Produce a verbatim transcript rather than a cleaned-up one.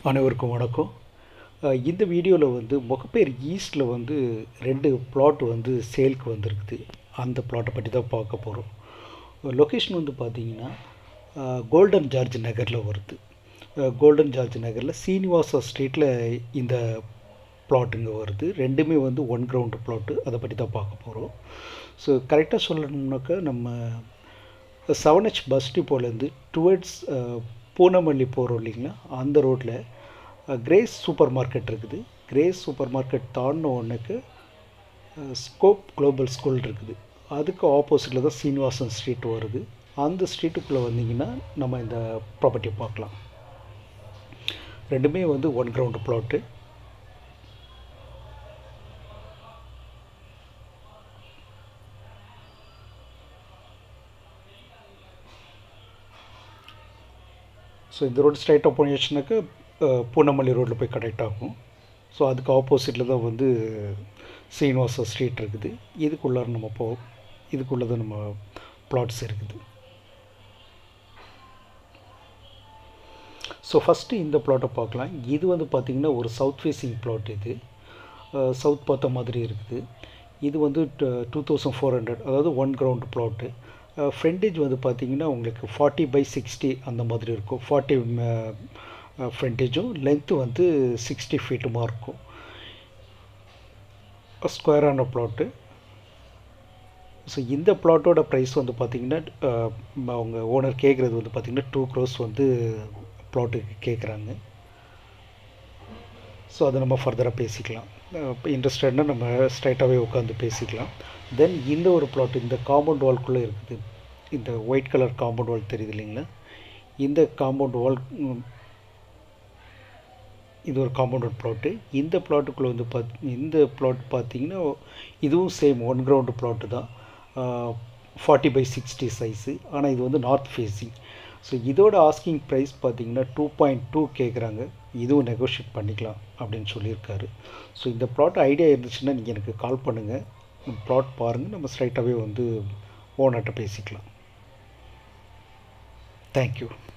அனைவருக்கும் வணக்கம். இந்த வீடியோவில் வந்து மொகப்பேர் ஈஸ்ட்டில் வந்து ரெண்டு பிளாட் வந்து சேலுக்கு வந்திருக்குது. அந்த பிளாட்டை பற்றி தான் பார்க்க போகிறோம். லொக்கேஷன் வந்து பார்த்திங்கன்னா கோல்டன் ஜார்ஜ் நகரில் வருது. கோல்டன் ஜார்ஜ் நகரில் ஸ்ரீனிவாசா ஸ்ட்ரீட்டில் இந்த பிளாட்டுங்க வருது. ரெண்டுமே வந்து ஒன் கிரவுண்டு பிளாட்டு. அதை பற்றி தான் பார்க்க போகிறோம். ஸோ கரெக்டாக சொல்லணும்னாக்கா நம்ம செவன் ஹெச் பஸ் டிப்போலேருந்து டுவர்ட்ஸ் பூனமல்லி போகிறோம் இல்லைங்களா, அந்த ரோட்டில் கிரேஸ் சூப்பர் மார்க்கெட் இருக்குது. கிரேஸ் சூப்பர் மார்க்கெட் தாண்டின ஒன்றுக்கு ஸ்கோப் குளோபல் ஸ்கூல் இருக்குது. அதுக்கு ஆப்போசிட்டில் தான் சீனிவாசன் ஸ்ட்ரீட் வருது. அந்த ஸ்ட்ரீட்டுக்குள்ளே வந்தீங்கன்னா நம்ம இந்த ப்ராப்பர்ட்டியை பார்க்கலாம். ரெண்டுமே வந்து ஒன் கிரவுண்டு பிளாட்டு. ஸோ இந்த ரோடு ஸ்ட்ரைட்டாக போனிச்சுனாக்கா பூனமல்லி ரோட்டில் போய் கனெக்ட் ஆகும். ஸோ அதுக்கு ஆப்போசிட்டில் தான் வந்து சீனிவாசா ஸ்ட்ரீட் இருக்குது. இதுக்குள்ளார நம்ம போ இதுக்குள்ளே தான் நம்ம பிளாட்ஸ் இருக்குது. ஸோ ஃபஸ்ட்டு இந்த பிளாட்டை பார்க்கலாம். இது வந்து பார்த்திங்கன்னா ஒரு சவுத் ஃபேஸிங் பிளாட். இது சவுத் பார்த்த மாதிரி இருக்குது. இது வந்து டூ தௌசண்ட் ஃபோர் ஹண்ட்ரட் அதாவது ஒன் கிரவுண்ட் பிளாட்டு. ஃப்ரண்டேஜ் வந்து பார்த்திங்கன்னா உங்களுக்கு ஃபார்ட்டி பை சிக்ஸ்டி அந்த மாதிரி இருக்கும். ஃபார்ட்டி ஃப்ரண்டேஜும் லென்த்து வந்து சிக்ஸ்டி ஃபீட்டுமா இருக்கும். ஸ்கொயரான பிளாட்டு. ஸோ இந்த பிளாட்டோட ப்ரைஸ் வந்து பார்த்திங்கன்னா அவங்க ஓனர் கேட்குறது வந்து பார்த்திங்கன்னா டூ க்ரோஸ் வந்து பிளாட்டுக்கு கேட்குறாங்க. ஸோ அதை நம்ம ஃபர்தராக பேசிக்கலாம். இப்போ இன்ட்ரெஸ்டட்னா நம்ம ஸ்ட்ரைட்டாகவே உட்காந்து பேசிக்கலாம். தென் இந்த ஒரு பிளாட் இந்த காம்பவுண்ட் வால்குள்ளே இருக்குது. இந்த ஒயிட் கலர் காம்பவுண்ட் வால் தெரியுது இல்லைங்களா, இந்த காம்பவுண்ட் வால் இது ஒரு காம்பவுண்ட் வால் பிளாட்டு. இந்த பிளாட்டுக்குள்ளே வந்து பார்த் இந்த பிளாட் பார்த்திங்கன்னா இதுவும் சேம் ஒன் கிரவுண்டு பிளாட்டு தான். Forty by sixty size. ஆனால் இது வந்து நார்த் ஃபேஸிங். ஸோ இதோட ஆஸ்கிங் ப்ரைஸ் பார்த்திங்கன்னா டூ பாயிண்ட் டூ கேட்குறாங்க. இதுவும் நெகோஷியேட் பண்ணிக்கலாம் அப்படின்னு சொல்லியிருக்காரு. ஸோ இந்த பிளாட் ஐடியா இருந்துச்சுன்னா நீங்கள் எனக்கு கால் பண்ணுங்கள். பிளாட் பாருங்கள், நம்ம ஸ்ட்ரைட்டாகவே வந்து ஓனர்கிட்ட பேசிக்கலாம். தேங்க்யூ.